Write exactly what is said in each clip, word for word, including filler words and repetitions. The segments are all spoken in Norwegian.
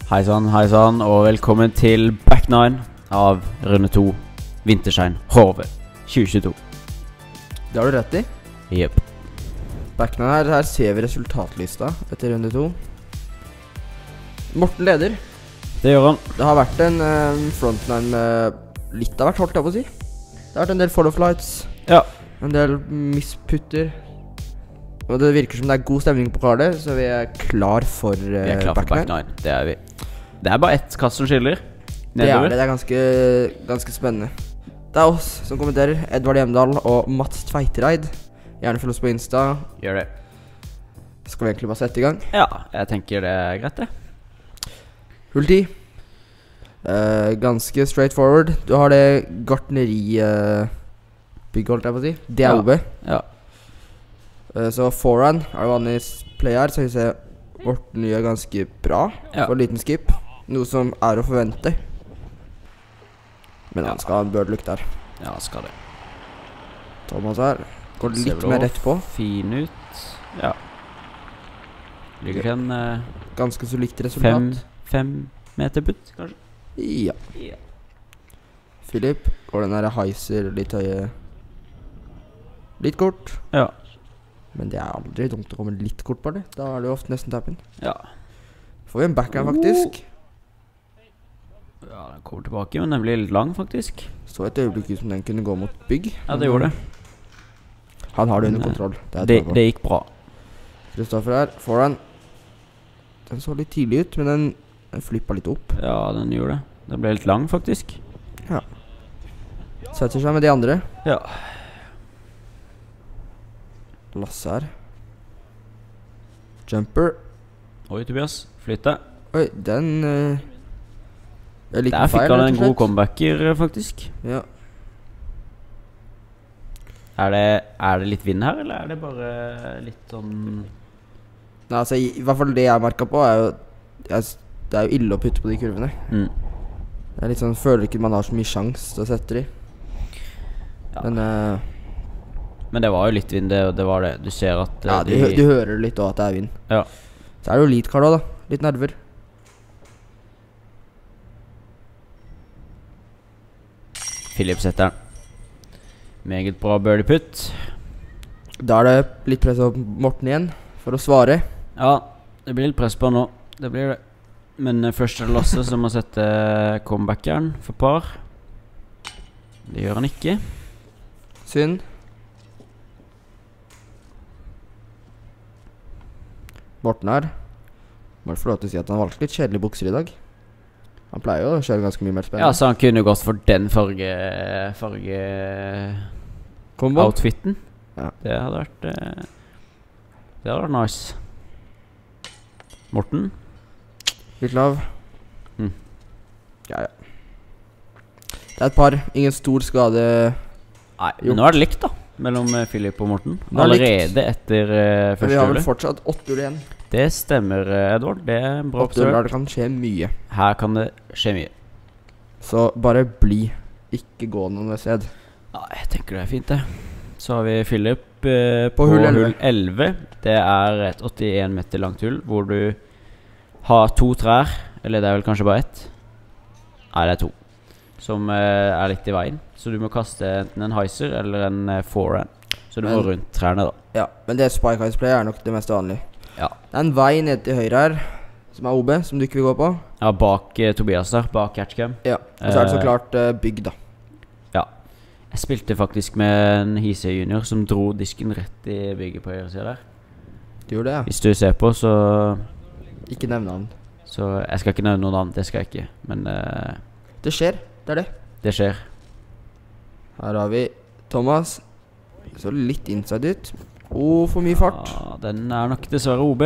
Hei sann, hei sann, og velkommen til Back nine av runde to Vinterschein Hove tjue tjueto. Det har du rett i. Jep. Back nine her, her ser vi resultatlista etter runde to. Morten leder. Det gjør han. Det har vært en um, frontline med litt av hvert, holdt jeg på å si. Det har vært en del follow flights, Ja. en del misputter. Og det virker som det er god stemning på kartet, så vi er klar for uh, Vi er klar for Back nine. Det er vi. Det er bare ett kast som skiller. Det er Nedover. det, det er ganske, ganske spennende. Det er oss som kommenterer, Edvard Hjemdal og Mats Tveitereid. Gjerne følg oss på Insta. Gjør det. Skal vi egentlig bare sette i gang? Ja, jeg tenker det er greit det. Hull ti. Uh, ganske straight forward. Du har det gartneri uh, bygg, holdt jeg på å si. Det er Ja. O B. Ja. Uh, så foran er det vanlig play her, så vi ser Morten gjør ganske bra Ja. for en liten skip. Noe som er å forvente. Men han skal ha en birdlook der. Ja, skal det. Thomas her går Ser litt vel mer også rett på. Fin ut. Ja. Ligger til en eh, Ganske så likt fem, resultat. fem meter putt, kanskje. Ja. Ja. Philip går den der heiser litt høye. Litt kort. Ja. Men det er aldri dumt å komme litt kort på det. Da er det jo ofte nesten tappen. Ja. Får vi en backhand faktisk. Ja, den kommer tilbake, men den blir litt lang faktisk. Så et øyeblikk ut som den kunne gå mot bygg. Ja, det gjorde det. Han har det under Men, kontroll. Det, Det, er det gikk bra. Kristoffer her, foran. Den så litt tidlig ut, men den, den flippa litt opp. Ja, den gjorde det. Den ble litt lang faktisk. Setter seg med de andre. Ja. Lasse her. Jumper. Oi, Tobias. Flytt deg. Oi, den uh, Jeg liker Der fikk feil, han rett og en god slett. comebacker eh, faktisk. Ja. Er det, er det litt vind her, eller er det bare litt sånn... Nei, altså, i, i hvert fall det jeg merket på er jo jeg, s- det er jo ille å putte på de kurvene. Mm. Jeg er litt sånn, føler ikke man har så mye sjans til å sette de. Ja. Men uh, Men det var jo litt vind, det, det var det. Du ser at eh, ja, du, hø- du hører litt også at det er vind. Ja. Så er det jo lead card også da. Litt nerver. Philip setter den. Meget bra birdie putt. Da er det litt press på Morten igjen for å svare. Ja, det blir litt press på nå. Det blir det. Men eh, først er det Lasse som må sette comebackeren for par. Det gjør han ikke. Synd. Morten her må få lov til å si at han valgte litt kjedelige bukser i dag. Han pleier jo å kjøre ganske mye mer Ja, spennende. så han kunne jo gått for den farge... Farge... Kombo. Outfiten. Ja. Det hadde vært eh, Det hadde vært nice. Morten. Litt lav. Mm. Ja, ja. Det er et par. Ingen stor skade. Nei, Jo. men nå er det likt da mellom eh, Philip og Morten. Nå er det likt. Allerede etter eh, Men vi første har vel hullet. fortsatt åtte hull igjen. Det stemmer, eh, Edvard. Det er en bra Åtte hull observert. der det kan skje mye. Her kan det skje mye. Så bare bli. Ikke gå noen sted. Ja, jeg tenker det er fint det. Så har vi Philip eh, på, På hull hull elleve. elleve. Det er et åttien meter langt hull, hvor du har to trær. Eller det er vel kanskje bare ett. Nei, det er to. Som eh, er litt i veien. Så du må kaste enten en heiser eller en eh, forehand. Så du må Men- rundt trærne da. Ja, men det Spike Ice Play er nok det mest vanlige. Ja, Det er en vei ned til høyre her, som er O B, som du ikke vil gå på. ja bak eh, Tobias der, bak catchcam. Ja, og så er det så Eh, klart uh, bygg da. Ja. Jeg spilte faktisk med en Hise junior som dro disken rett i bygget på høyre siden der. Du gjorde det, ja. Hvis du ser på, så... Ikke nevne han. Så jeg skal ikke nevne noen annen, det skal jeg ikke. Men eh, Det skjer, det er det. det skjer. Her har vi Thomas. Så litt inside ut. Åh, for mye fart. Ja, den er nok dessverre O B.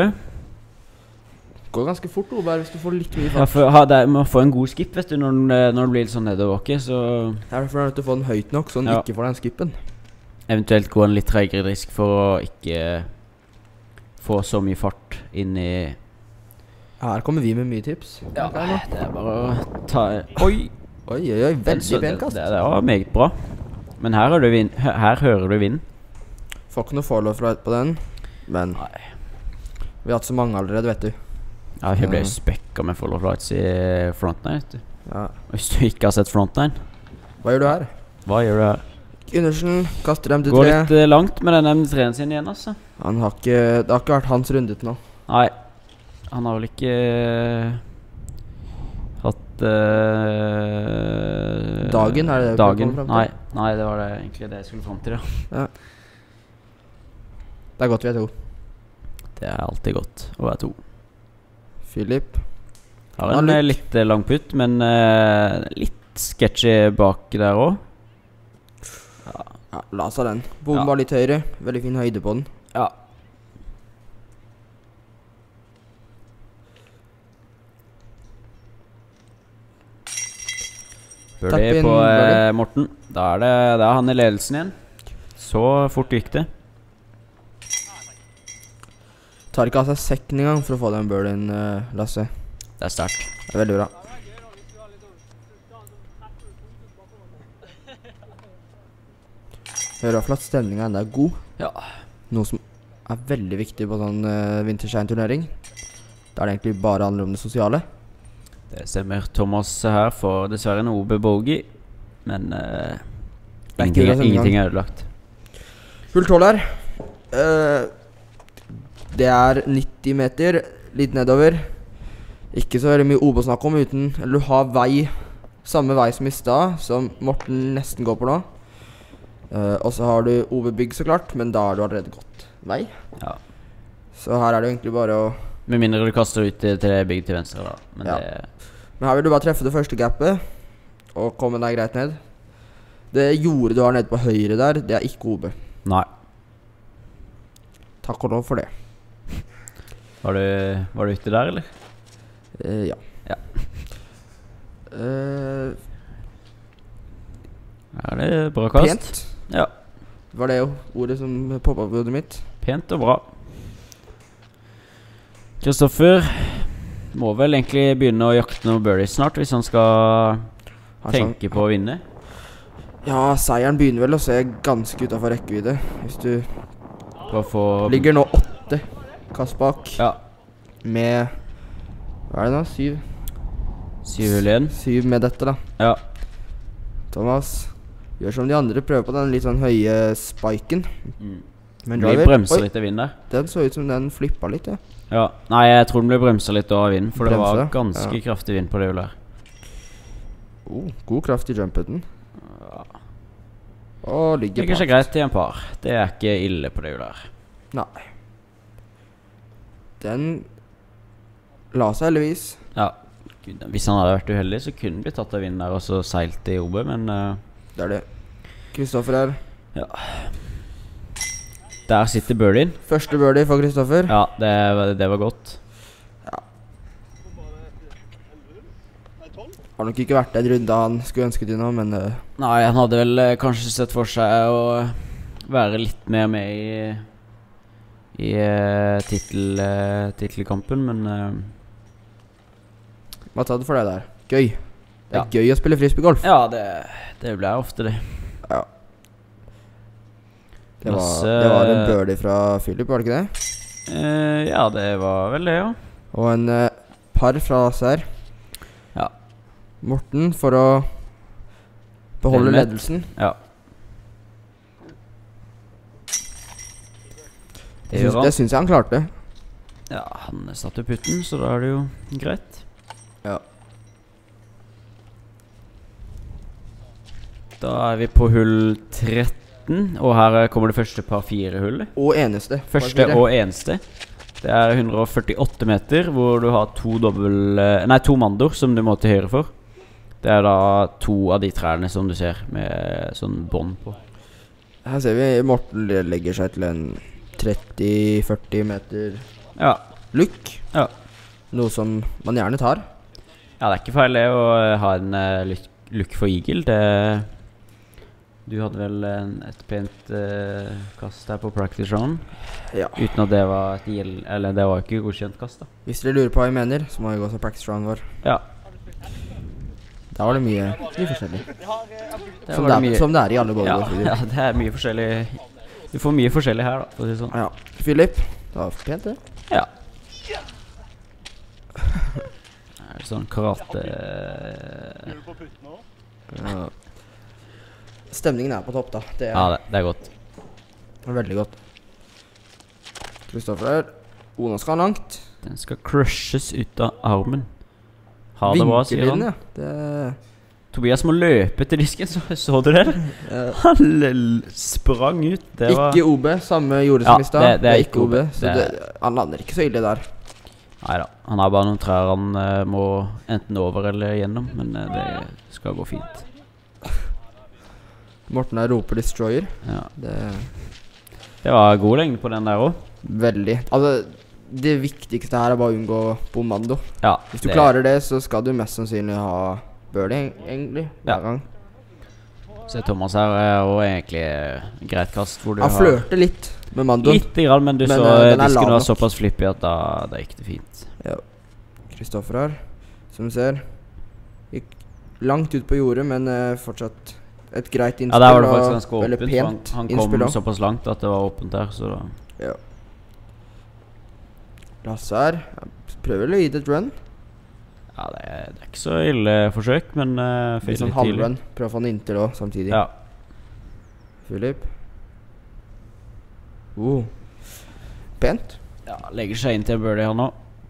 Går ganske fort, Oberg, hvis du får litt mye Ja, fart. for, ha, det er, må få en god skip, vet du, når, den, eh, når det blir litt sånn nedoverbakke. Så Det er derfor du er nødt til å få den høyt nok, så den Ja. ikke får den skippen. eventuelt gå en litt tregere disk for å ikke få så mye fart inn i... Her kommer vi med mye tips. Ja, Der nå. det er bare å ta... Oi! Oi, oi, oi, Så veldig det, pen kast. det, det var meget bra. Men her, har du vind, her, her hører du vind. Får ikke noe follow flight på den, men Nei. vi har hatt så mange allerede, vet du. Ja, jeg ble Mm. jo spekka med Fall of Lights i Frontline, vet du. Ja. Hvis du ikke har sett Frontline, Hva gjør du her? hva gjør du her? Gundersen kaster M D tre. Går litt eh, langt med den M D tre-en sin igjen, altså. Han har ikke, det har ikke vært hans runde til nå. Nei, han har vel ikke eh, hatt eh, Dagen, er det det du Dagen, kommer frem til? nei, nei, det var det egentlig det jeg skulle frem til, ja. Ja. Det er godt vi er to. Det er alltid godt å være to. Philip. Har Ja, en Luke. eh, litt eh, lang putt, men eh, litt sketchy bak der også. Ja, la seg den. Bomba Ja. litt høyre. Veldig fin høyde på den. Ja. Tapp Birdie inn på eh, birdie. Morten. Da er det da er han i ledelsen igjen. Så fort gikk det. Tar ikke av seg sekken engang for å få den birdien, uh, Lasse. Det er sterkt. Det er veldig bra. Hører i hvert fall at stemningen enda er god. Ja. Noe som er veldig viktig på sånn uh, vinterskjern-turnering. Da er det egentlig bare handler om det sosiale. Det stemmer. Thomas her får dessverre en O B-bogey, men eh, Det er ikke ingenting, det som ingenting engang. er ødelagt. Hull tolv her. Eh, det er nitti meter, litt nedover. Ikke så veldig mye O B å snakke om uten Eller du har vei, samme vei som i stad, som Morten nesten går på nå. Eh, og så har du O B-bygg, så klart, men da har du allerede gått vei. Ja. Så her er det egentlig bare å Med mindre du kaster ut til til bygg til venstre, da. Men Ja. det Men her vil du bare treffe det første gapet og komme deg greit ned. Det jordet du har nede på høyre der, det er ikke O B. Nei. Takk og lov for det. Var du, var du ute der, eller? Eh, ja. Ja. Eh, Er det bra kast? pent Ja. var det jo ordet som poppa på hodet mitt. Pent og bra. Kristoffer må vel egentlig begynne å jakte noen birdies snart, hvis han skal Har tenke på å vinne. Ja, seieren begynner vel å se ganske utenfor rekkevidde. Hvis du Bare få ligger nå åtte kast bak Ja. med Hva er det nå? Syv? Syv hull igjen. Syv med dette, da. Ja. Thomas gjør som de andre, prøver på den litt sånn høye spiken. Mm. Men Blir driver bremsa Oi, litt av vind der. den så ut som den flippa litt, ja. Ja. Nei, jeg tror den ble bremsa litt av vind, for det var Bremsa? ganske Ja. kraftig vind på det hullet her. Oh, god kraft i jumpeten. Ja. Og ligger Ligger seg bak. greit til en par. Det er ikke ille på det hullet her. Nei. Den la seg heldigvis. Ja. Gud, hvis han hadde vært uheldig, så kunne han blitt tatt av vinden der og så seilt i O B, men eh, Det er det. Kristoffer her. der sitter birdien. Første birdie for Kristoffer. Ja, det, var- det var godt. Har nok ikke vært en runde han skulle ønske til nå, men eh, Nei, han hadde vel eh, kanskje sett for seg å være litt mer med i I uh, tittel, eh, tittelkampen, men eh, hva tar du for deg der? Gøy. Det er Ja. gøy å spille frisbeegolf. ja, det, det ble ofte det. Ja. Det var, Lasse- det var en birdie fra Philip, var det ikke det? Eh, ja, det var vel det, ja. Og en eh, par fra oss her. Ja. Morten for å beholde Helmet. ledelsen. Ja. Det Det gjør syns, han. det syns jeg han klarte. Ja, han satte putten, så da er det jo greit. Ja. Da er vi på hull tretten, og her eh, kommer det første par fire hullet. Og eneste. par Første fire. og eneste. Det er hundre og førtiåtte meter, hvor du har to dobbel... eh, Nei, to mandor som du må til høyre for. Det er da to av de trærne som du ser, med sånn bånd på. Her ser vi Morten legger seg til en tretti førti meter Ja, look. ja. Noe som man gjerne tar. Ja, det er ikke feil det å eh, ha en uh, look for eagle. Det... Du hadde vel en, et pent eh, kast her på practice round, Ja. uten at det var et gjeld... Eller det var ikke godkjent kast da. Hvis dere lurer på hva jeg mener, så må vi gå til practice round vår. Ja, Der var det mye, mye forskjellig. det Som var det, mye... er, som det er i alle ja, golfvideoer. ja, det er mye forskjellig. Du får mye forskjellig her da, for å si det sånn. Ja. Philip, det var pent det. Ja. Det er sånn karate... Ja. Stemningen er på topp, da. Det er, Ja, det, det er godt. veldig godt. Kristoffer. O, nå skal han langt. Den skal crushes ut av armen. Ha det bra, sier han. Vinkellinje. Det... Tobias må løpe til disken, så, så du det? Han l- sprang ut. Det var... Ikke O B, samme gjorde Ja, som i stad. det- det er ikke O B. O B. Så Det det, er- han lander ikke så ille der. Neida, han har bare noen trær han eh, må enten over eller gjennom, men eh, det skal gå fint. Morten her roper 'destroyer'. Ja. Det er Det var god lengde på den der også. veldig. Altså, det viktigste her er bare å unngå bombando. Ja, Hvis du det- klarer det, så skal du mest sannsynlig ha birdie, egentlig, hver Ja. gang. Så Thomas her er jo egentlig eh, greit kast hvor du Han har flørte litt med mandoen. litt grann, men du Men, så eh, den er disken lav var nok. såpass flippig at da, da gikk det fint. Ja. Kristoffer her, som du ser. Gikk langt ut på jordet, men eh, fortsatt et greit innspill. Ja, der var det faktisk og ganske veldig åpent, for han, pent han innspill kom også. såpass langt at det var åpent der, så da... Ja. Lasse her, jeg prøver å gi det et run. Ja, det er, det er ikke så ille forsøk, men uh, Litt sånn halvrun. Prøv å få den inntil også, samtidig. Ja, Philip. Oh. Pent. ja, legger seg inn til birdie her nå.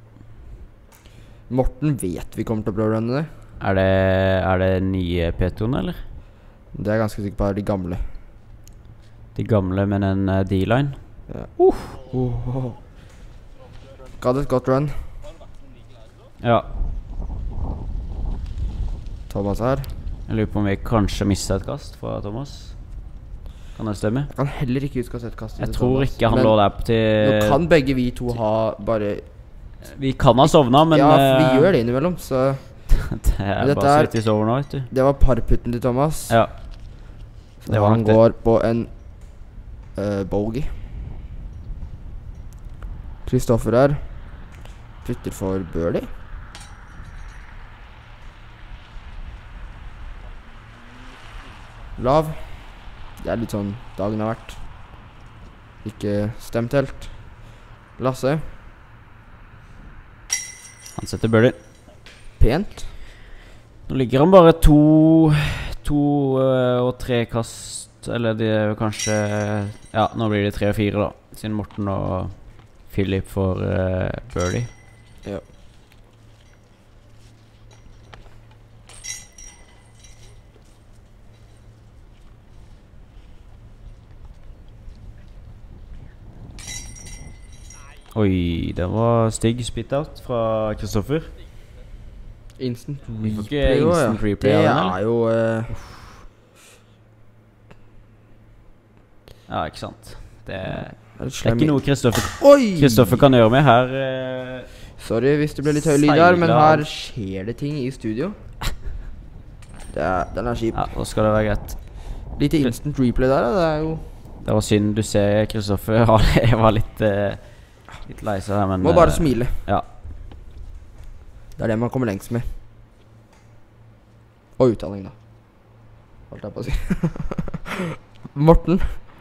Morten vet vi kommer til å prøve å runne det. Er det, er det nye P to-ene, eller? Det er jeg ganske sikker på er de gamle. De gamle, men en uh, D-line. Ja. Uh. Oh. Ga det et godt run. Ja, Thomas her. jeg lurer på om vi kanskje mistet et kast fra Thomas. Kan det stemme? Jeg kan heller ikke huske å ha sett kastet Jeg til tror Thomas. ikke han Men lå der på til... Nå kan begge vi to ha bare... Vi kan ha sovnet, men... ja, for vi eh, gjør det innimellom, så... det er Dette bare så er- vidt vi sover nå, vet du. Det var parputten til Thomas. Ja, Så det var han nok det. går på en uh, bogey. Kristoffer her putter for birdie. Lav. Det er litt sånn dagen har vært. Ikke stemt helt. Lasse. han setter birdie. Pent. Nå ligger han bare to, to øh, og tre kast, eller det er jo kanskje, ja, nå blir det tre og fire da, siden Morten og Philip får øh, birdie. Ja. Oi, det var stygg spit-out fra Kristoffer. Instant Vi får ikke replay også, instant ja. replay Det av den, eller? er jo eh, Ja, ikke sant. Det, er litt det er slem ikke i- noe Kristoffer Oi! Kristoffer kan gjøre med her. øh, Sorry hvis det ble litt høy lyd her, men Seiler. her skjer det ting i studio. Det er, den er kjip. Ja, da skal det være greit. Litt instant replay der, da. Det er jo... Det var synd du ser Kristoffer. Jeg var litt, øh, litt lei seg her, men... Må bare øh, smile. Ja. Det er det man kommer lengst med. Og uttaling, da. Holdt jeg på å si. Morten.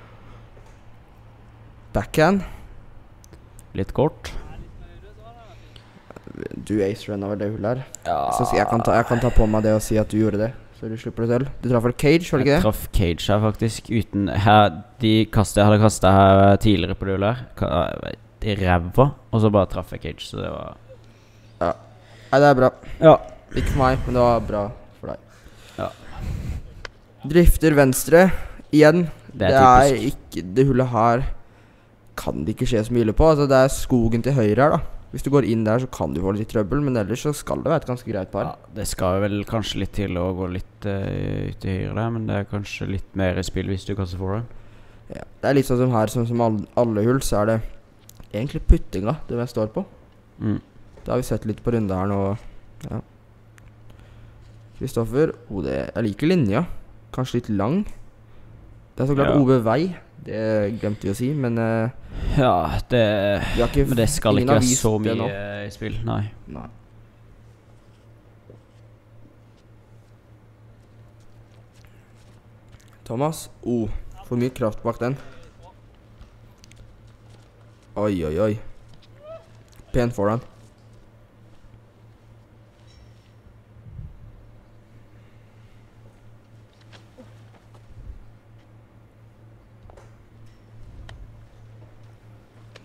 Backhand. Litt kort. Du ace-runna vel det hullet her. Ja. Så jeg kan, ta, jeg kan ta på meg det og si at du gjorde det. Så du slipper det til. Du traff vel cage, var det ikke Jeg det? traff cage her faktisk uten her, de kastet jeg hadde kastet her tidligere på det hullet her ka- i ræva, og så bare traff jeg cage, så det var... Nei, det er bra. Ja. Ikke for meg, men det var bra for deg. Ja. Drifter venstre. Igjen. Det er det er typisk. ikke Det hullet her kan det ikke skje så mye på. Altså, det er skogen til høyre her, da. Hvis du går inn der, så kan du få litt trøbbel, men ellers så skal det være et ganske greit par. Ja, det skal vel kanskje litt til å gå litt uh, ut i høyre der, men det er kanskje litt mer i spill hvis du kaster forhånd. Ja. Det er litt sånn som her, sånn som alle, alle hull, så er det egentlig puttinga det jeg står på. Mm. Det har vi sett litt på runde her nå. Ja. Kristoffer. Oh, det, jeg liker linja. Kanskje litt lang. Det er så klart Ja. O B vei. Det glemte vi å si, men uh, Ja, det... vi har ikke, Men det skal ingen ikke har være vist så det mye nå. eh, i spill, nei. Nei. Thomas. Oh, for mye kraft bak den. Oi, oi, oi. Pen foran.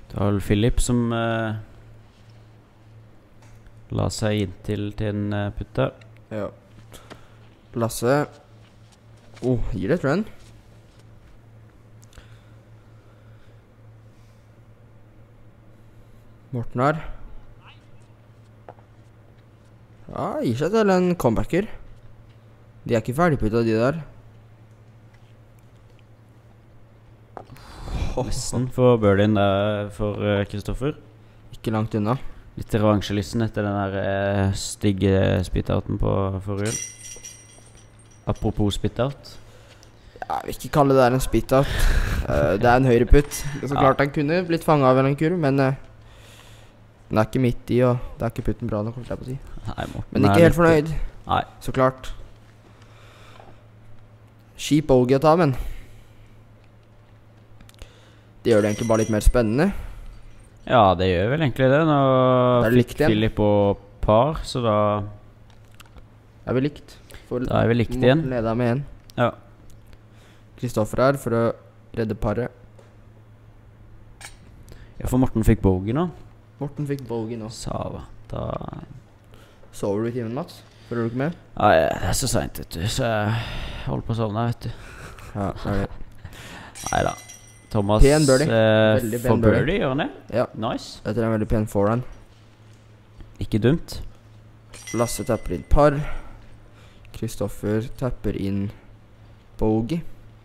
Det var vel Philip som eh, la seg inntil til en eh, putte. Ja. Lasse. Oh, gir det et run. Morten her. Ja, gir seg til en comebacker. De er ikke ferdigputtet, de der. Nesten for birdien der for Kristoffer. Ikke langt unna. Litt revansjelysten etter den der eh, stygge spit-outen på forrige. Apropos spit-out. Jeg vil ikke kalle det der en spit-out. uh, det er en høyreputt. Så klart han kunne blitt fanget av en kurv, men uh, den er ikke midt i, og det er ikke putten bra nok, holdt jeg på å si. Nei, Morten men ikke helt fornøyd. Nei. Så klart. Kjip bogey å ta, men det gjør det egentlig bare litt mer spennende. Ja, det gjør vel egentlig det. Nå fikk Philip og par, så da er vi likt. For da er vi likt igjen. Morten leder med en. Ja. Kristoffer her for å redde paret. Ja, for Morten fikk bogey nå. Morten fikk bogey nå. Sava. Da sover du i timen, Mats? Følger du ikke med? Ja, det er så sent, vet du. Så jeg holder på å sovne, vet du. Ja, det er det. Neida. Thomas pen birdie. Eh, Veldig pen for birdie. birdie, gjør han det? Ja. Nice. Dette er en veldig pen forehand. Ikke dumt. Lasse tapper inn par. Kristoffer tapper inn bogey.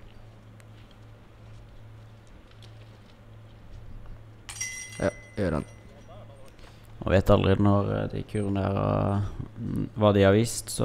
Ja, gjør han. Og vet aldri når de kurene her uh, hva de har vist, så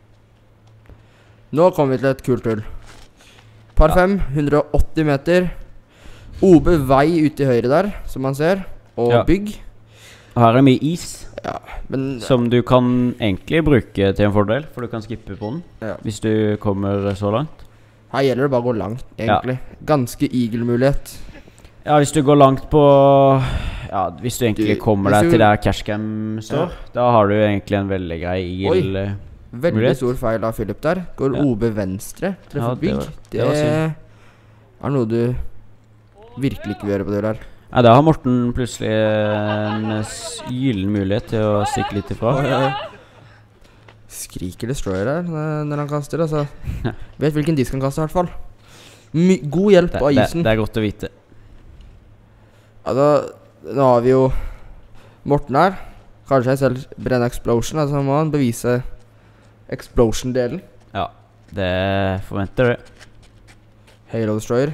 nå kommer vi til et kult hull. Par fem, ja. hundre og åtti meter. O B vei ute i høyre der, som man ser. Og ja. Bygg. Og her er mye is. Ja, men som du kan egentlig bruke til en fordel, for du kan skippe på den. Ja. Hvis du kommer så langt. Her gjelder det bare å gå langt, egentlig. Ja. Ganske eagle-mulighet. Ja, hvis du går langt på ja, hvis du egentlig du, kommer deg til der cashcam står, ja. Da har du egentlig en veldig grei eagle. Oi, veldig mulighet. Stor feil av Philip der. Går ja. O B venstre, treffer ja, bygg. Det, var, det, det er noe du virkelig ikke vil gjøre på det der. Ja, da har Morten plutselig en gyllen mulighet til å stikke litt ifra. Ja, ja. Skriker destroyer her når han kaster, altså. Vet hvilken disk han kaster i hvert fall. My god hjelp det, av isen. Det, det er godt å vite. Ja, da, nå har vi jo Morten her. Kanskje jeg selv brenner explosion, altså må han bevise explosion-delen. Ja, det forventer du. Halo destroyer.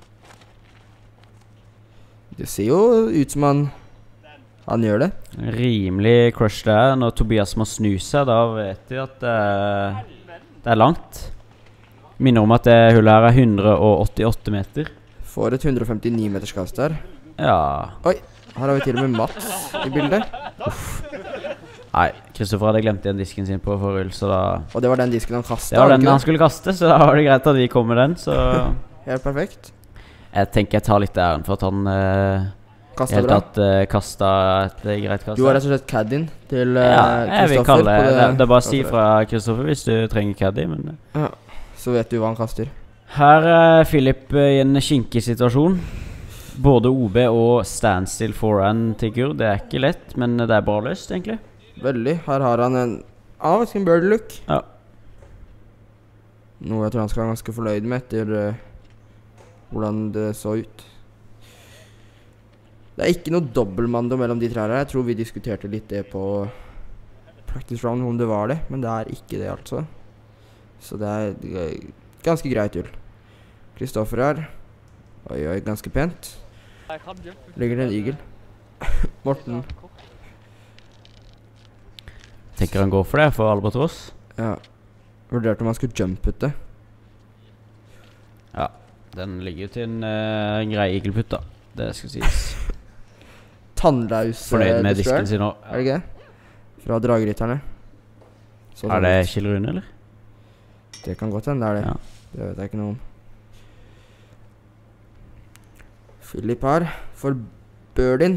Det ser jo ut som han Han gjør det. Rimelig crush der. Når Tobias må snu seg, da vet vi at det er, det er langt. Minner om at det hullet her er hundre og åttiåtte meter. Får et hundre og femtini meters kast der. Ja. Oi, her har vi til og med Mats i bildet. Uff. Nei, Kristoffer hadde glemt igjen disken sin på forhull, så da og det var den disken han kastet. Det var den han skulle kaste, så da var det greit at vi kom med den, så helt perfekt. Jeg tenker jeg tar litt æren for at han uh, kastet helt bra. Tatt, uh, kastet et uh, greit kast. Du har rett og slett caddien til uh, ja, jeg vil kalle det. Det, det er bare å si fra Kristoffer hvis du trenger caddie, men uh. ja, så vet du hva han kaster. Her er Philip uh, i en skinkig situasjon. Både O B og standstill forehand til Gur. Det er ikke lett, men det er bra løst egentlig. Veldig. Her har han en ah, en birdie look. Ja. Noe jeg tror han skal være ganske fornøyd med etter uh, hvordan det så ut. Det er ikke noe dobbeltmando mellom de tre her. Jeg tror vi diskuterte litt det på practice round om det var det, men det er ikke det altså. Så det er, det er ganske greit hull. Kristoffer her. Oi, oi, ganske pent. Ligger det en eagle. Morten. Tenker han går for det, for Albatross? Ja. Vurderte om han skulle jump-putte. Ja, den ligger til en uh, grei eagle-putt da. Det skal sies. Tannlaus fornøyd med disken sin nå. Er det ikke det? Fra dragrytterne. Så er det Kjellrune, eller? Det kan godt hende, det er det. Ja. Det vet jeg ikke noe om. Philip her for birdien.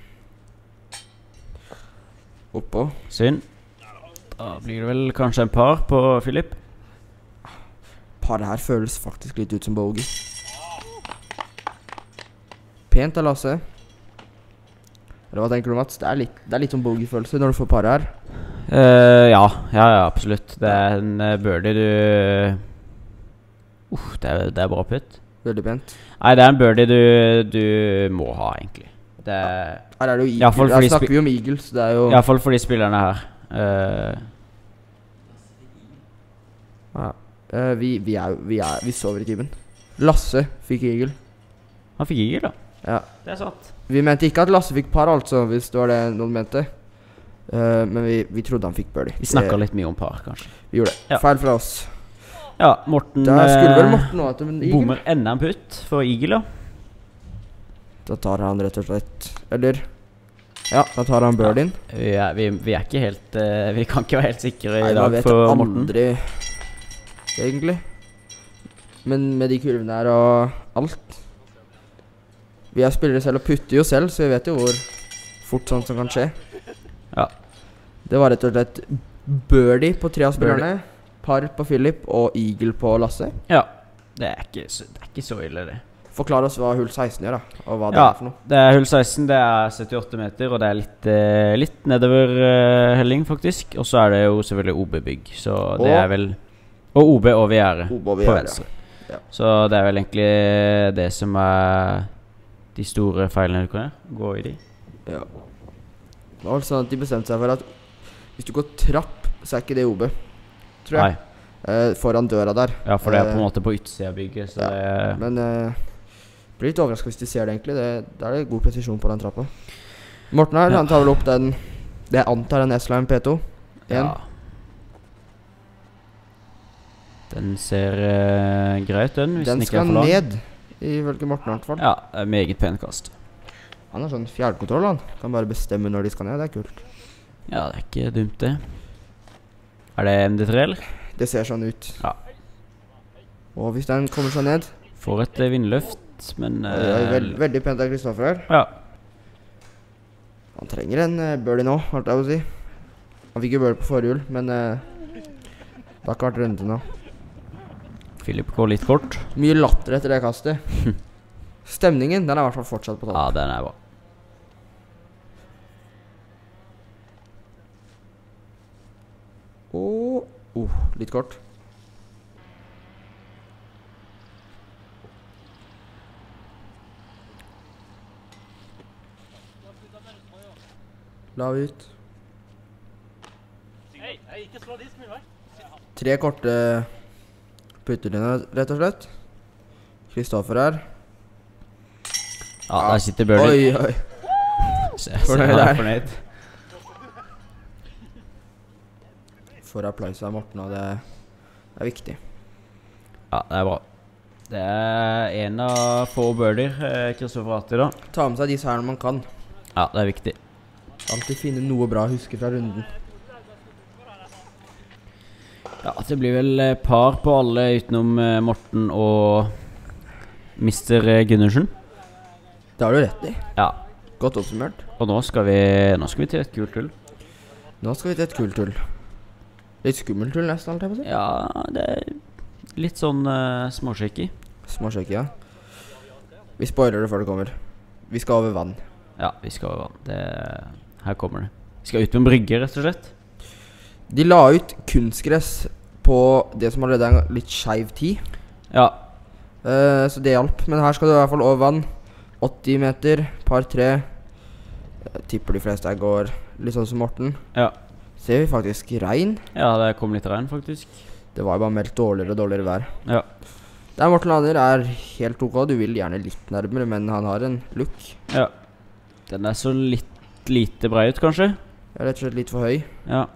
Oppå. Synd. Da blir det vel kanskje en par på Philip. Paret her føles faktisk litt ut som bogey. Pent av Lasse. Eller hva tenker du, Mats? Det er litt, det er litt sånn bogey-følelse når du får par her. Eh, ja, ja, ja, absolutt. Det er en uh, birdie du Uff, det, er- det er bra putt. Veldig pent. Nei, det er en birdie du, du må ha, egentlig. Det er Her er det jo Ja, for- eagle. fordi Her snakker spi- vi om eagles. Det er jo iallfall for de spillerne her. Eh, ja. Eh, vi, vi, er, jo- vi, er, vi sover i timen. Lasse fikk eagle. han fikk eagle, da. Ja. Det er sant. Vi mente ikke at Lasse fikk par, altså, hvis det var det noen mente. Eh, men vi, vi trodde han fikk birdie. Vi snakka Det- litt mye om par, kanskje. Vi gjorde det. Ja. Feil fra oss. Ja, Morten Der skulle vel eh, Morten nå etter en eagle. bommer enda en putt for eagle, da. Da tar han rett og slett Eller ja, da tar han birdien. Vi er, vi, vi er ikke helt eh, Vi kan ikke være helt sikre i Nei, man dag vet for Morten. aldri, egentlig. Men med de kurvene her og alt. Vi er spillere selv og putter jo selv, så vi vet jo hvor fort sånt som kan skje. Ja. Det var rett og slett birdie på tre av spillerne. Par på Philip og eagle på Lasse. Ja. Det er ikke så, det er ikke så ille, det. Forklar oss hva hull seksten gjør, da. Og hva det Ja, er for noe. det er hull seksten. Det er syttiåtte meter, og det er litt, eh, litt nedover eh, helling, faktisk. Og så er det jo selvfølgelig O B-bygg, så det Og- er vel Og O B over gjerdet O B over på gjerdet, venstre. ja. Så det er vel egentlig det som er de store feilene du kan gjøre. Gå i de. Ja. Det var vel sånn at de bestemte seg for at hvis du går trapp, så er ikke det O B, tror jeg. Nei. Eh, foran døra der. Ja, for det er på en Eh, måte på utsida av bygget, så ja, det Men eh, blir litt overrasket hvis de ser det, egentlig. Det, da er det god presisjon på den trappa. Morten her, Ja. han tar vel opp den det jeg antar en S-Line P to. En. Ja. Den ser eh, grei ut, den. Hvis den, Den ikke er skal for lang. ned, ifølge Morten i hvert fall. Ja, det er meget pen kast. Han har sånn fjernkontroll, han. Kan bare bestemme når de skal ned. Det er kult. Ja, det er ikke dumt, det. Er det M D tre, eller? Det ser sånn ut. Ja. Og hvis den kommer seg ned Får et eh, vindløft, men det er eh, veld, Veldig pent av Kristoffer her. Ja. Han trenger en uh, birdie nå, holdt jeg på å si. Han fikk jo birdie på forhjul, men uh, det har ikke vært runde nå. Philip går litt kort. Mye latter etter det kastet. Stemningen, den er i hvert fall fortsatt på topp. Ja, den er bra. Og oh, litt kort. Lav ut. Tre korte puttelinjer, rett og slett. Kristoffer her. Ja, der sitter birdie. Oi, oi. Se, se, Fornøyd han er der. fornøyd. Får applaus av Morten, og det er viktig. Ja, det er bra. Det er en av få birdier eh, Kristoffer har hatt i dag. Ta med seg disse her når man kan. Ja, det er viktig. Alltid finne noe bra å huske fra runden. Ja, det blir vel eh, par på alle utenom eh, Morten og mister eh, Gundersen. Det har du rett i. Ja, Godt oppsummert. og nå skal vi, nå skal vi til et kult hull. Nå skal vi til et kult hull. Litt skummelt hull nesten, alt jeg på å si. Ja, det er litt sånn uh, småshaky. Småsjekk, ja. Vi spoiler det før det kommer. Vi skal over vann. Ja, vi skal over vann. Det, her kommer det. Vi skal ut på en brygge, rett og slett. De la ut kunstgress på det som allerede er en litt skeiv tid. Ja, Eh, så det hjalp. Men her skal du i hvert fall over vann. åtti meter, par tre. Jeg tipper de fleste her går litt sånn som Morten. ja. Ser vi faktisk regn. Ja, det kom litt regn, faktisk. Det var jo bare meldt dårligere og dårligere vær. Ja. Der Morten lander er helt ok. Du vil gjerne litt nærmere, men han har en look. Ja. Den er så litt lite brei ut, kanskje. Jeg er rett og slett litt for høy, Ja.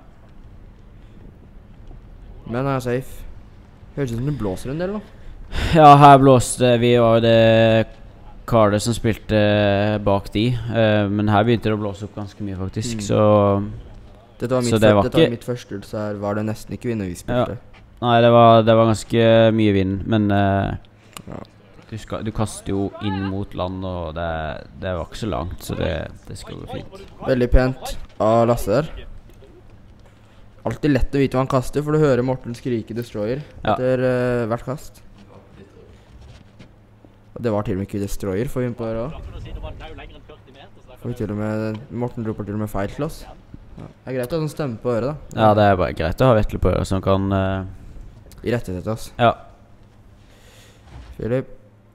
men han er safe. Høres ut som det blåser en del nå. Ja, her blåste vi, var jo det karet som spilte bak de. eh, men her begynte det å blåse opp ganske mye, faktisk. Mm. Så Dette var mitt, Så det fyr- var dette var ikke- mitt første hull, så her var det nesten ikke vind når vi spilte. Nei, det var, det var ganske mye vind, men eh, Ja. du, skal, du kaster jo inn mot land, og det, det var ikke så langt, så det, det skal gå fint. Veldig pent av Lasse der. Alltid lett å vite hva han kaster, for du hører Morten skrike 'destroyer' Ja. etter eh, hvert kast. Og det var til og med ikke 'destroyer', får vi inn på her òg. Får vi til og med Morten roper til og med feil til oss. Ja. Det er greit å ha sånn stemme på øret, da. Ja, det er bare greit å ha Vetle på øret som kan uh, I rettighet oss. Ja. Philip.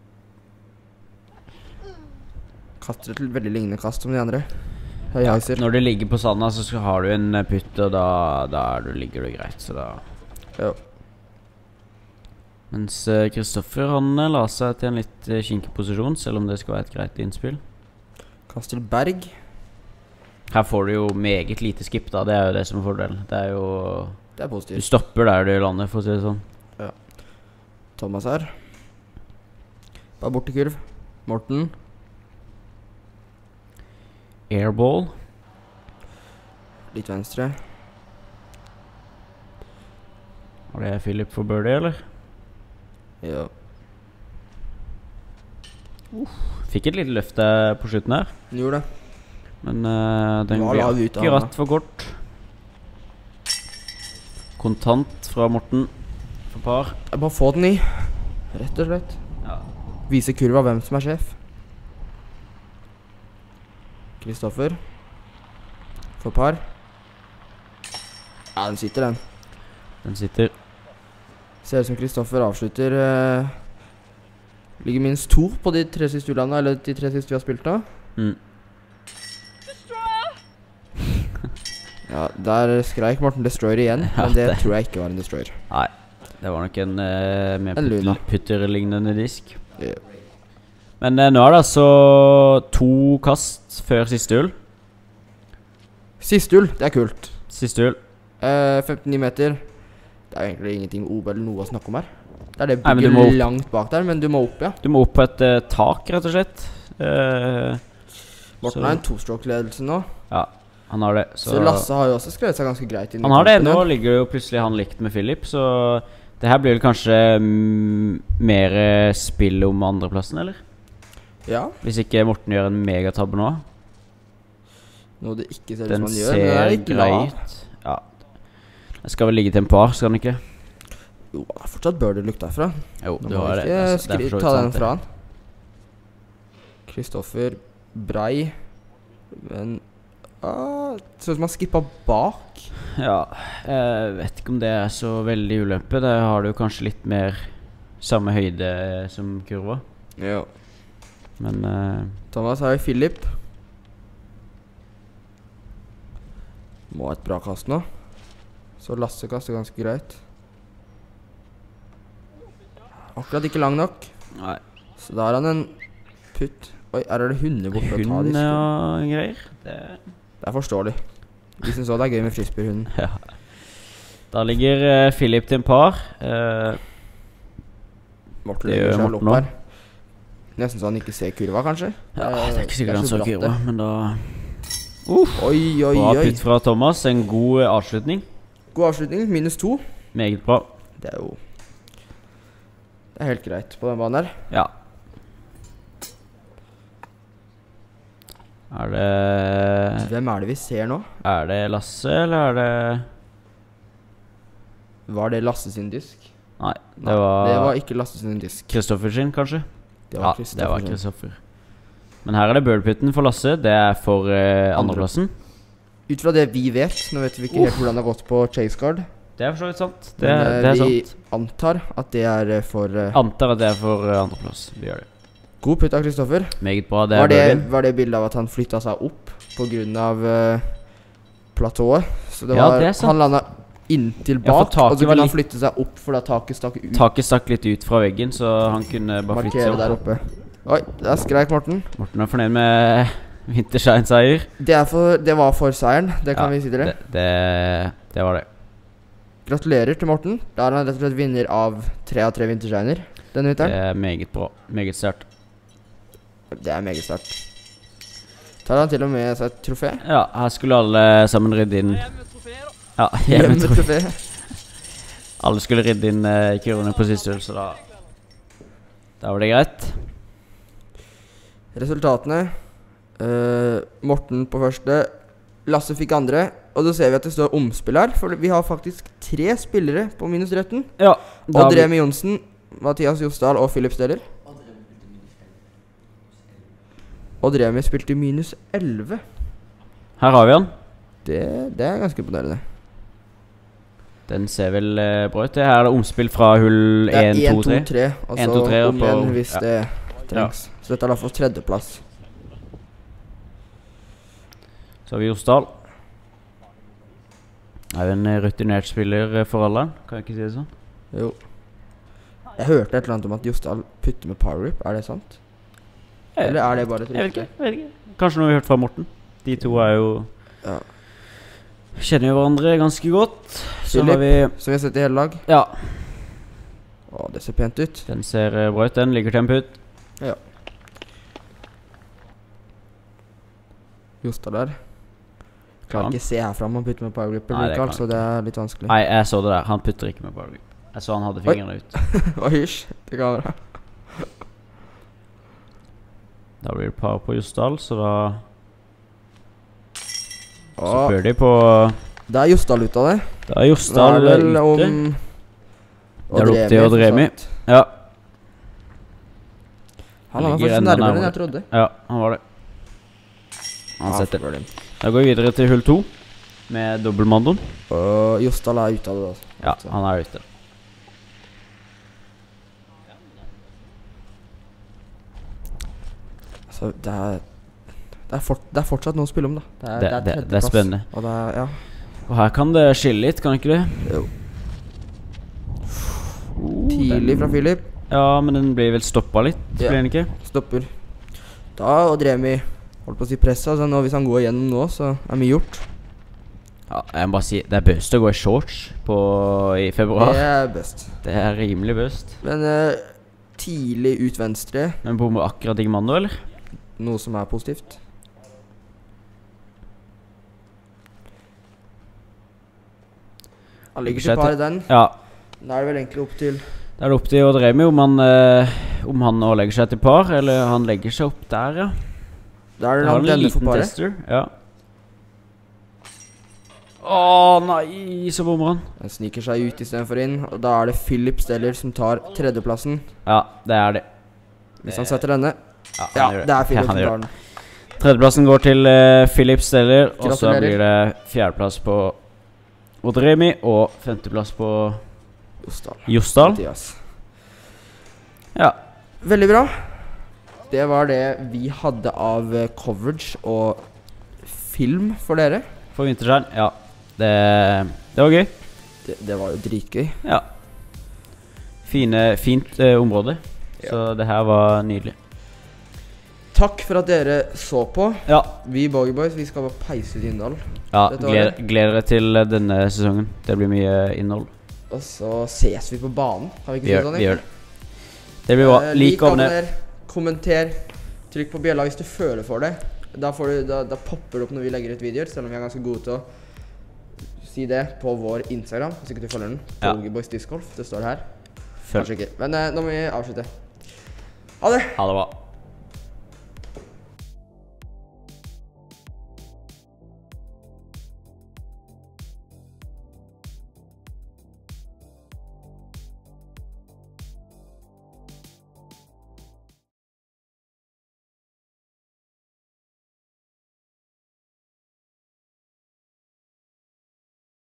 Kaster et veldig lignende kast som de andre. Ja, når du ligger på sanda, så skal, har du en putt, og da, da er du, ligger du greit, så da... Ja. Mens Kristoffer, uh, han uh, la seg til en litt uh, kinkig posisjon, selv om det skal være et greit innspill. Kaster Berg. Her får du jo meget lite skip da, det er jo det som er fordelen. Det er jo... Det er positivt. Du stopper der du lander, for å si det sånn. Ja. Thomas her. Bare bort til kurv. Morten. Airball. Litt venstre. Var det Philip for birdie, eller? Ja. Uh, fikk et lite løft der på slutten her. Den gjorde det. Men uh, den ble akkurat for kort. Kontant fra Morten for par. Jeg bare få den i. Rett og slett. Ja. Vise kurva hvem som er sjef. Kristoffer. For par. Ja, den sitter den. Den sitter. Ser ut som Kristoffer avslutter uh, ligger minst to på de tre siste hullene, eller de tre siste vi har spilt da. Mm. Ja, der skreik Morten destroyer igjen, ja, men det, det tror jeg ikke var en destroyer. Nei, det var nok en uh, mer En Luna. putter-lignende disk. Yeah. Men uh, nå er det altså to kast før siste hull. Siste hull, det er kult. Siste hull. uh, femtini meter. Det er egentlig ingenting O B eller noe å snakke om her. Det er det Nei, bygget langt bak der, men du må opp, ja. Du må opp på et uh, tak, rett og slett. Uh, Morten har en to-stroke-ledelse nå. Ja, han har det. Så, så Lasse har jo også skrevet seg ganske greit inn. Han har det, nå ligger jo plutselig han likt med Philip, så det her blir vel kanskje mm, mer spill om andreplassen, eller? Ja. Hvis ikke Morten gjør en megatabbe nå. Noe det ikke ser ut Den som han gjør, men det er ser grei ut. Ja. Jeg skal vel ligge til en par, skal han ikke? Jo, han har fortsatt birdie-lukt derfra. Jo, Nå det må var vi det. ikke Det er skri- for så vidt ta den sant, fra han. Kristoffer Brei. Men ah, ser ut som han skippet bak. Ja, jeg vet ikke om det er så veldig ulempe. Det har du kanskje litt mer samme høyde som kurva. Ja. Men uh, Thomas har jo Philip. Må ha et bra kast nå. Så Lasse kaster ganske greit. Akkurat ikke lang nok. nei. Så da har han en putt. Oi, her er det hunder borte å ta Hund disse. og greier. Det, Det er forståelig. Vi synes også det er gøy med frisbeehunden. ja. Da ligger uh, Philip til en par. Uh, Morten Det legger gjør seg Morten opp nå. her. Nesten så han ikke ser kurva, kanskje. ja, Eh, det er ikke sikkert han så så bratt kurva, det. men da uh, Oi, oi, bra oi. putt fra Thomas. En god uh, avslutning. God avslutning. Minus to. Meget bra. Det er jo Det er helt greit på den banen her. Ja. Er det Hvem er det vi ser nå? Er det Lasse, eller er det Var det Lasse sin disk? Nei, det Nei, var, det var ikke Lasse sin disk. Kristoffer sin, kanskje? Det Ja, var det var Kristoffer sin. Kristoffer. Men her er det birdputten for Lasse. Det er for uh, andreplassen. Ut fra det vi vet. Nå vet vi ikke helt hvordan det har gått på Chase Guard. Det er for så vidt sant. Det, Men eh, det er vi sant. antar at det er eh, for eh, Antar at det er for uh, andreplass. Vi gjør det. God putt av Kristoffer. Meget bra. Det Var er det, birdien. var det bildet av at han flytta seg opp på grunn av uh, platået? Så det Ja, var det er sant. Han landa inntil Ja, for bak, taket og så var kunne han litt- flytte seg opp fordi taket stakk ut. Taket stakk litt ut fra veggen, så han kunne bare flytte Markere seg der opp. oppe. Oi, der skreik Morten. Morten er fornøyd med Wintershine-seier. Det, er for, det var for seieren, det kan Ja, vi si til dere. Det, det, det var det. Gratulerer til Morten. Da er han rett og slett vinner av tre av tre vintershiner denne Det vinteren. er meget bra. Meget sterkt. Det er meget sterkt. Tar han til og med seg et trofé? Ja, her skulle alle sammen rydde inn. Ja, Hjem med hjemmetrofé. trofé. Alle skulle rydde inn uh, kurvene på siste hull, så da Da var det greit. Resultatene. Eh, Morten på første. Lasse fikk andre. Og da ser vi at det står omspill her, for vi har faktisk tre spillere på minusretten. Ja. da Odd blir- Remi Johnsen, Mathias Josdal og Philip Steller. Odd Remi spilte minus elleve. Her har vi han. Det, det er ganske imponerende. Den ser vel uh, bra ut. Det her er det omspill fra hull Det er én, én, to, to, tre. tre. en, Altså to, tre, om på- igjen hvis ja. det trengs. Så dette er da for tredjeplass. Så har vi Jostal. Er jo en eh, rutinert spiller eh, for alderen. Kan jeg ikke si det sånn? Jo. Jeg hørte et eller annet om at Jostal putter med power grip. Er det sant? Eller er det bare et Jeg vet ikke, rykte? jeg vet ikke. Kanskje noe vi har hørt fra Morten. De to er jo Ja. kjenner jo hverandre ganske godt. Så Philip. har vi Som vi har sett i hele lag. Ja, Å, det ser pent ut. den ser eh, bra ut. Den ligger til en putt. Ja. Jostal der. Klarer Ja. ikke se herfra om han putter med power grip Nei, eller det ikke, kan altså det er litt vanskelig. Nei, jeg så det der. Han putter ikke med power grip. Jeg så han hadde Oi. fingrene ut. Oi, hysj. Det kan være. Da blir det par på Jostal, så da Så Å, bør de på det er Jostal ut av det. Da er Nå er Jostal det vel ute. om Det er opp til Odd som Remi. sagt. Ja, Han var Ligger faktisk enda nærmere enn nærmere. jeg trodde. ja, han var det. Han Ja, setter. for den. Da går vi videre til hull to med dobbeltmandoen. Og Jostal er ute av det, altså. Ja, han er ute. Altså, det er det er, fort, det er fortsatt noe å spille om, da. Det er, Det, det, det er tredjeplass. spennende. Og det er, ja. Og her kan det skille litt, kan ikke det? Jo. Oh, Tidlig den- fra Philip. Ja, men den blir vel stoppa litt, Ja. blir den ikke? Stopper. Da Odd Remi holdt på å si pressa, så nå, hvis han går igjennom nå, så er mye gjort. Ja, jeg må bare si, det er bøst å gå i shorts på, i februar. Det er best. Det er rimelig bøst. Men eh, tidlig ut venstre, Men bommer akkurat Digmando, eller? noe som er positivt. Han ligger til par i den. Ja, Da er det vel egentlig opp til da er det opp til Odd Remi om han, eh, om han nå legger seg til par, eller han legger seg opp der, ja. Da er det Da har langt han en denne for liten paret. tester, ja. Åh, nei, så bommer han. Han sniker seg ut i stedet for inn. Og da er det Philip Steller som tar tredjeplassen. Ja, det er det. Hvis han setter denne. Ja, Ja, han gjør det er Philip Ja, han som gjør tar det. den. Tredjeplassen går til uh, Philip Steller, og så Gratulerer. blir det fjerdeplass på Odd Remi og femteplass på Jostal. Jostal. Mathias. Ja, Veldig bra. Det var det vi hadde av eh, coverage og film for dere. for Vinterskjær. Ja, det, det var gøy. Det, det var jo dritgøy. Ja. Fine, fint eh, område. Så det her var nydelig. Takk for at dere så på. Ja, Vi Bogey Boys, vi skal bare peise til Inndal. ja Dette var gleder, det. gleder dere til eh, denne sesongen. Det blir mye innhold. Og så ses vi på banen. Har vi ikke Vi sagt gjør, sånn? vi gjør det. Det blir bra. Eh, Lik og abonner. abonner, kommenter. Trykk på bjella hvis du føler for det. Da, får du, da, da popper det opp når vi legger ut videoer, selv om vi er ganske gode til å si det på vår Instagram. Hvis ikke du følger den. Ja. Bogey Boys Disc Golf. Det står her. Følg. Kanskje ikke. Men eh, nå må vi avslutte. Ha det! Ha det bra.